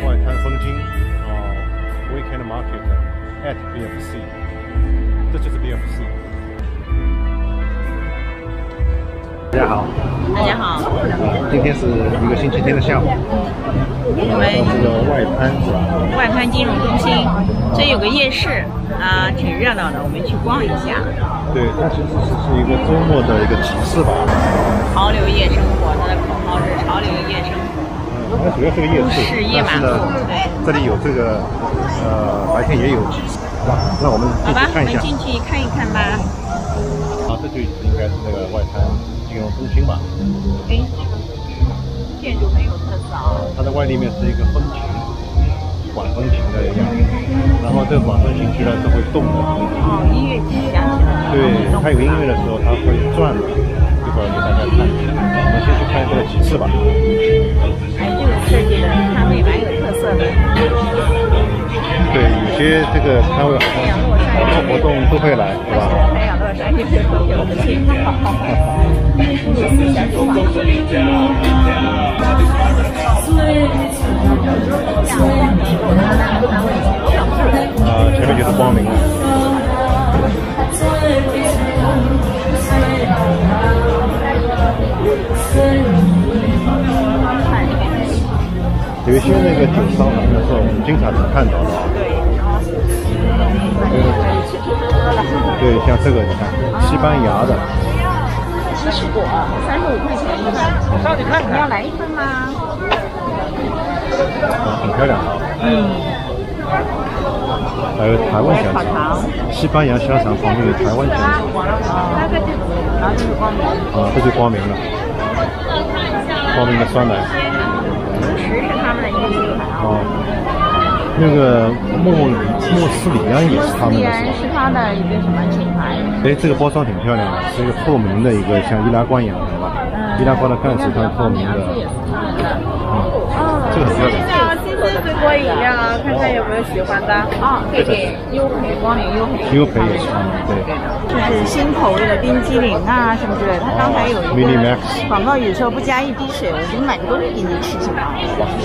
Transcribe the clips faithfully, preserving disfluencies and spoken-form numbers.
外滩风景啊 ，Weekend Market at B F C， 这就是 B F C。大家好， 大家好， 今天是一个星期天的下午， 我们这个外滩是吧？ 外滩金融中心，这有个夜市啊，挺热闹的，我们去逛一下。 对，它其实是是一个周末的一个集市吧。 潮流夜生活，它的口号是潮流夜生活。 嗯，它主要是个夜市， 是夜马路，对。 这里有这个呃，白天也有集市，好吧？那我们进去看一下。 好吧，我们进去看一看吧。 啊，这就应该是那个外滩金融中心吧？ 哎，建筑很有特色啊。 它的外立面是一个风琴，管风琴的样子，然后这个管风琴居然是会动的。 哦，音乐响起来。 对，它有音乐的时候它会转的，一会儿给大家看。我们先去看这个集市吧。 哎，这个设计的摊位蛮有特色的。 对，有些这个摊位好像好多活动都会来，是吧？ 太阳落山就是特别的气，好好好。有思想说法。 啊，前面就是光明了。有一些那个酒商行的时候，我们经常能看到的。对，对，像这个你看，西班牙的， 七十多，三十五块钱一份。我上去看看。你要来一份吗？ 啊，很漂亮。 嗯。 还有台湾香肠，西班牙香肠旁边有台湾香肠。 啊，然后这是光明。 啊，这就光明了。光明的酸奶。 是他们的一个品牌啊。 那个莫莫斯里安也是他们的。莫斯里安是他的一个什么品牌？ 哎，这个包装挺漂亮的，是一个透明的一个像易拉罐一样的吧？嗯。易拉罐的盖子它是透明的。嗯。哦，这个很漂亮。 新鲜水果饮料，看看有没有喜欢的。啊，对对，优培光明优培。 优培也是，对。 就是新口味的冰激凌啊什么之类的。他刚才有一个广告语说不加一滴水，我就买个东西给你吃吃吧。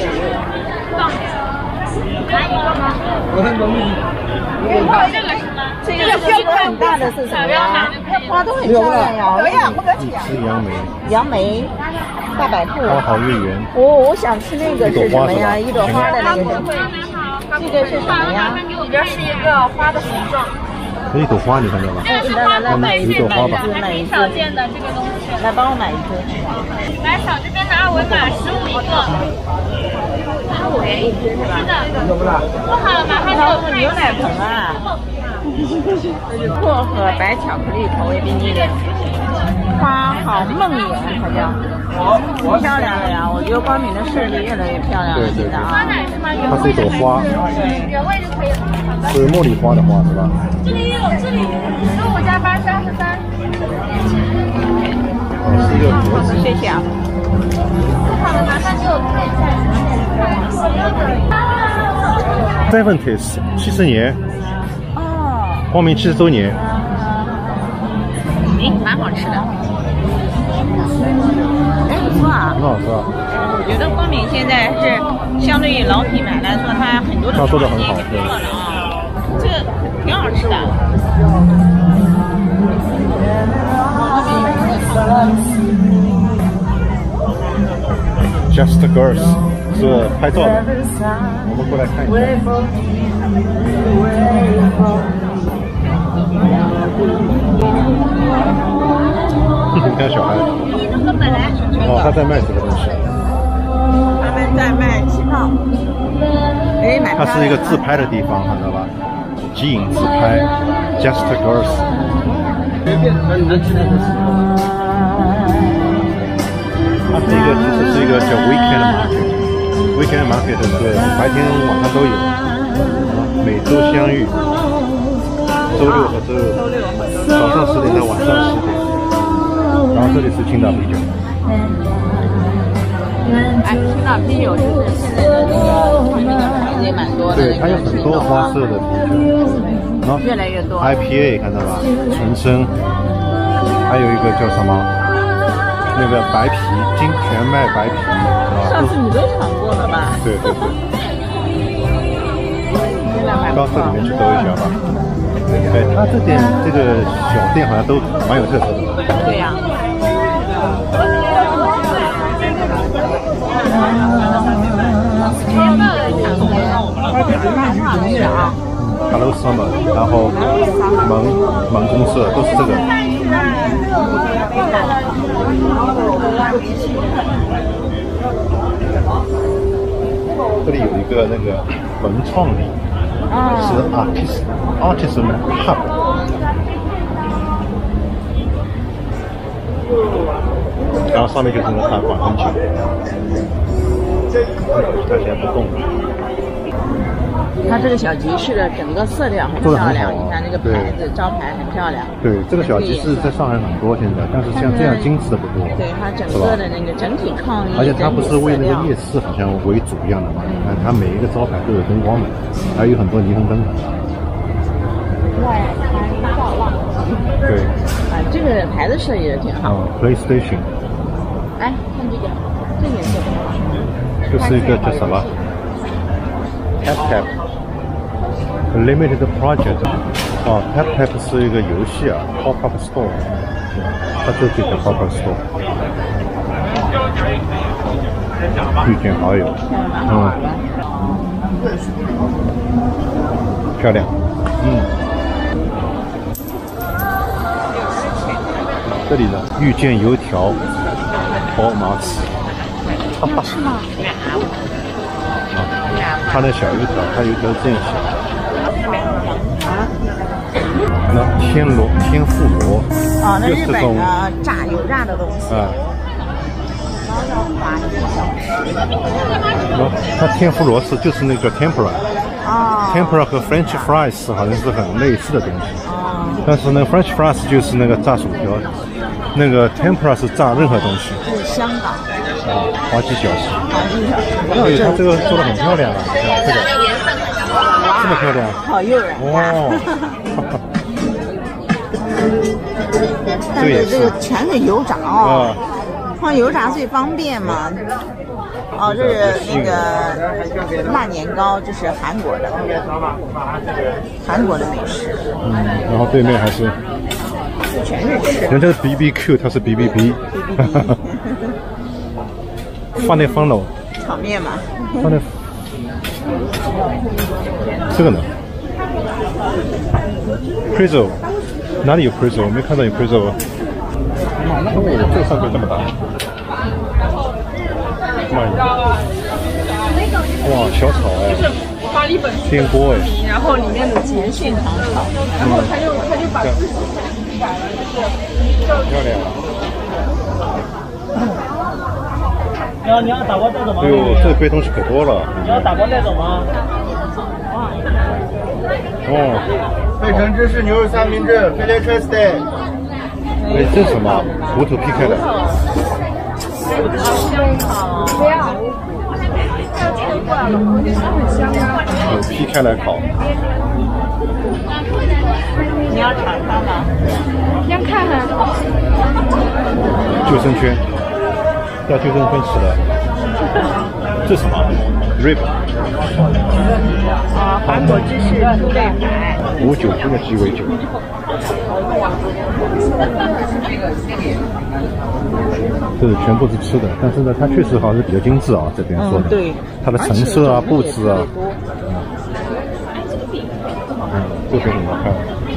来一个吗？我很容易。这个是吗？这个标准很大的是什么呀？花都很漂亮呀。对呀，不客气啊。 是杨梅。 杨梅，大白兔。 花好月圆。 哦，我想吃那个是什么呀？一朵花的那个。这个是什么呀？里边是一个花的形状。 一朵花，你看到吗？ 来来来，买一朵花吧。 买一少见的这个东西。来帮我买一只。来，扫这边的二维码，十五一个。十五元一只是吧？是的。做好了，马上就牛奶盆啊。这是薄荷白巧克力口味冰激凌，花好梦魇，它叫，挺漂亮的呀。我觉得光明的设计越来越漂亮了。 对对对。 啊， 它是一朵花。 对，原味就可以了。 是茉莉花的花是吧？ 这里也有，这里十五加八是二十三。 哦，是一个盒子。 谢谢啊。好的，马上就可以下去。 Seventies 七十年。哦。光明七十周年。 哎，蛮好吃的。哎，不错啊。 很好吃啊。 我觉得光明现在是相对于老品牌来说，它很多的做的很好， 对。啊，这个挺好吃的。 Just Girls 是拍照的，我们过来看一下。你看小孩。哦，他在卖这个东西。 他们在卖气泡。哎，买。 它是一个自拍的地方，看到吧？即影自拍 ，Just Girls。它是一个，其实是一个叫 Weekend Market，Weekend Market 是白天晚上都有，每周相遇，周六和周日，早上十点到晚上十点。然后这里是青岛啤酒。 哎，青岛啤酒就是现在的那个那个牌子也蛮多的。 对，它有很多花色的啤酒，然后越来越多。 I P A 看到吧，纯生，还有一个叫什么？那个白啤，金全麦白啤， 上次你都尝过了吧？ 对对对。 到这里面去兜一下吧。哎，他这店这个小店好像都蛮有特色的。 对呀、啊。 Hello Summer， 然后萌萌公社都是这个。这里有一个那个文创里，是 artist artisan hub。然后上面就是那个大馆很久，它现在不动了。 它这个小集市的整个色调很漂亮，你看这个牌子招牌很漂亮。 对，这个小集市在上海很多现在，但是像这样精致的不多。 对，它整个的那个整体创意， 而且它不是为那个夜市好像为主一样的嘛，你看它每一个招牌都有灯光的，还有很多霓虹灯。 外滩造浪。 对。 啊，这个牌子设计的挺好。 嗯 ，PlayStation。 哎，看这个，这颜色挺好。 就是一个叫什么 ？Tap Tap Limited Project。哦 ，Tap Tap 是一个游戏啊 ，Pop Up Store。它就这个 Pop Up Store。遇见好友。嗯。漂亮。嗯。这里呢，遇见油条，宝马齿。是吗？啊，它那小油条，它油条是这样小。那天螺、天妇罗， 啊，那日本的炸油炸的东西。 啊。 然后叫法式小吃。 那它天妇罗是就是那个 tempura。 啊。 tempura 和 French fries 好像是很类似的东西。 啊。 但是那个 French fries 就是那个炸薯条，那个 tempura 是炸任何东西。 是香港。 啊，滑稽小吃。 滑稽小吃。 对，它这个做的很漂亮啊，这个这么漂亮， 好诱人哦。 但是这个全是油炸哦，放油炸最方便嘛。哦，这是那个辣年糕，这是韩国的，韩国的美食。 嗯，然后对面还是全是吃。 人家是 B B Q， 它是 B B B。放那放喽。 炒面嘛。 放那。这个呢 ？Prezzo， 哪里有 Prezzo？ 我没看到有 Prezzo。哦，这个上面这么大。妈呀！哇，小炒哎。 发了一本颠锅哎。 然后里面的节现场炒，然后他就他就把自己改了，就是漂亮。 你要你要打包带走吗？ 哎呦，这杯东西可多了。 你要打包带走吗？ 哦。 费城芝士牛肉三明治 ，Philly cheesesteak。 哎，这是什么？骨头劈开的。 不要，要切过来了，很香啊。 哦，劈开来烤。 你要尝尝吗？ 先看看。 救生圈。要救生圈吃的。这是什么 ？rib。 啊，韩国芝士猪肋排。 五九斤的鸡尾酒。这是全部是吃的，但是呢，它确实好像是比较精致啊，这边说的。 嗯，对。 它的成色啊、布置啊。嗯，这边你们看。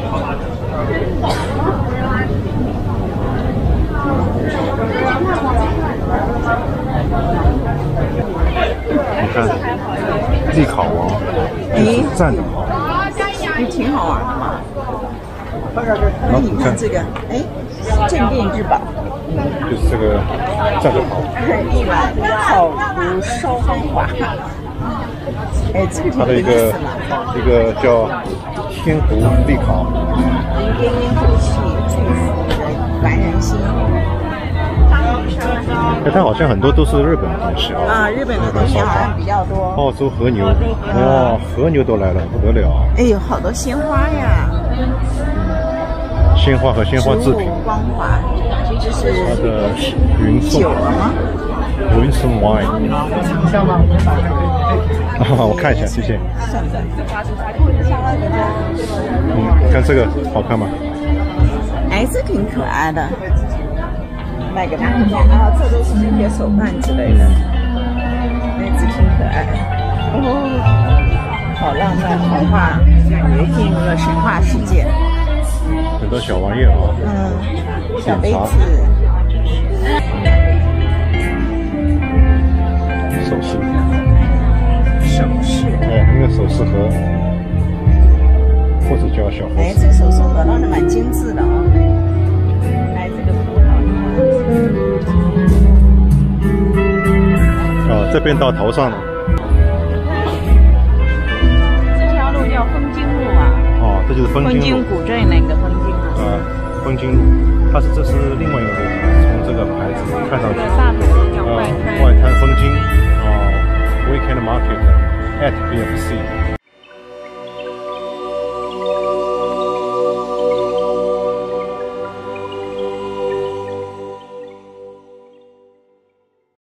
你看，立烤王，就是站着烤， 也挺好玩的嘛。哎，你看这个，哎，镇店之宝， 就是这个站着烤， 一碗烤麸烧芳华。哎，这个挺有意它的一个思嘛。 一个叫天湖立烤， 烟烟透气，最服人凡人心。 哎，它好像很多都是日本的东西啊。 啊，日本的东西好像比较多。 澳洲和牛，哇，和牛都来了，不得了！ 哎呦，好多鲜花呀！ 鲜花和鲜花制品。 光滑， 这是它的云颂酒了吗？ 云颂 wine。啊，我看一下，谢谢。嗯，看这个好看吗？ 哎，这挺可爱的，买给他看看。然后这都是一些手办之类的，那只挺可爱。哦，好浪漫童话，感觉进入了神话世界。 很多小玩意儿啊。 嗯，小杯子。 首饰。 首饰。 哎，那个首饰盒，或者叫小盒子。 哎，这首饰盒倒是蛮精致的哦。哎，这个葡萄。 哦，这边到头上了。 这条路叫枫金路啊。 哦，这就是枫金路。 古镇那个枫金路。 啊，枫金路，它是这是另外一个路，从这个牌子看上去。 大牌叫啊， 外滩。 外滩枫金，哦 ，Weekend Market at B F C。